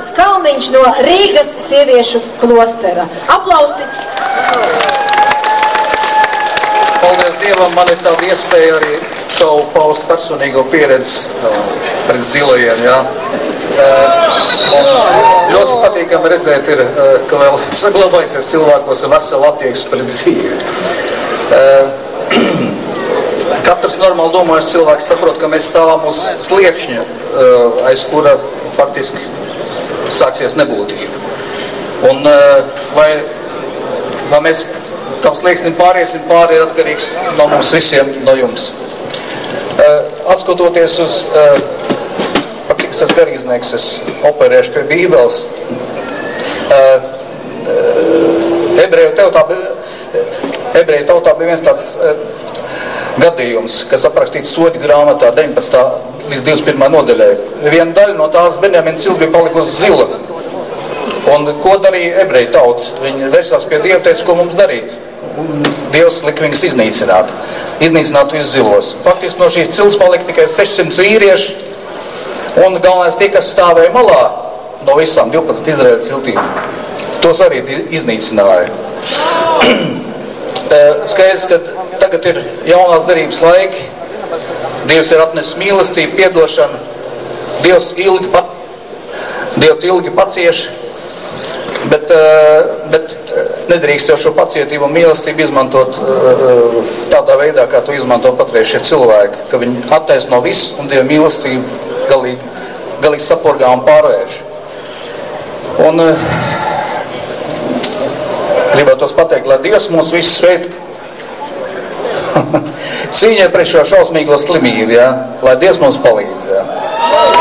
Jānis Kalniņš no Rīgas sieviešu klostera. Aplausi! Paldies Dievam, man ir tāda iespēja arī savu paust personīgo pieredzi pret zilajiem, jā. Ļoti patīkami redzēt ir, ka vēl saglabājusies cilvēkos vesela attieksme pret dzīvi. Katrs normāli domājuši cilvēks saprot, ka mēs stāvam uz sliekšņa, aiz kura faktiski sāksies nebūtība. Un vai mēs tam slieksnim pāriesim pāri ir atkarīgs no mums visiem, no jums. Atskatoties uz, par cik es garīdznieks, es operēšu pie Bībeles, ebreju tautā bija viens tāds gadījums, kas aprakstīts soļu grāmatā 19. līdz 21. nodaļai. Viena daļa no tās Benjamina cils bija palikusi zila. Un ko darīja ebreju tauta? Viņi vērsās pie Dieva, teica, ko mums darīt? Dievs lika viņus iznīcināt visus zilos. Faktiski no šīs cils palika tikai 600 vīrieši, un galvenais tie, kas stāvēja malā no visām 12 Izraēļa ciltīm, tos arī iznīcināja. Skaidrs, ka tagad ir jaunās derības laiki, Dievs ir atnesis mīlestību, piedošanu, Dievs ilgi pacieš, bet nedrīkst jau šo pacietību un mīlestību izmantot tādā veidā, kā to izmanto patreiz šie cilvēki, ka viņi attaisno visu un Dieva mīlestību galīgi sapurgā un pārvērš. Un gribētos pateikt, lai Dievs mūs visus sveit cīņai pret šo šausmīgo slimību, ja? Lai Dievs mums palīdz. Ja?